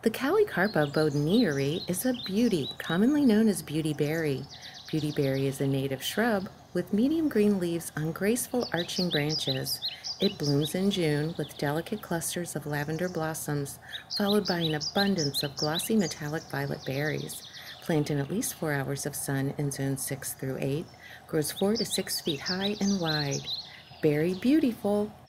The Callicarpa bodinieri is a beauty, commonly known as beautyberry. Beautyberry is a native shrub with medium green leaves on graceful arching branches. It blooms in June with delicate clusters of lavender blossoms, followed by an abundance of glossy metallic violet berries. Planted in at least 4 hours of sun in zones 6 through 8, grows 4 to 6 feet high and wide. Berry beautiful!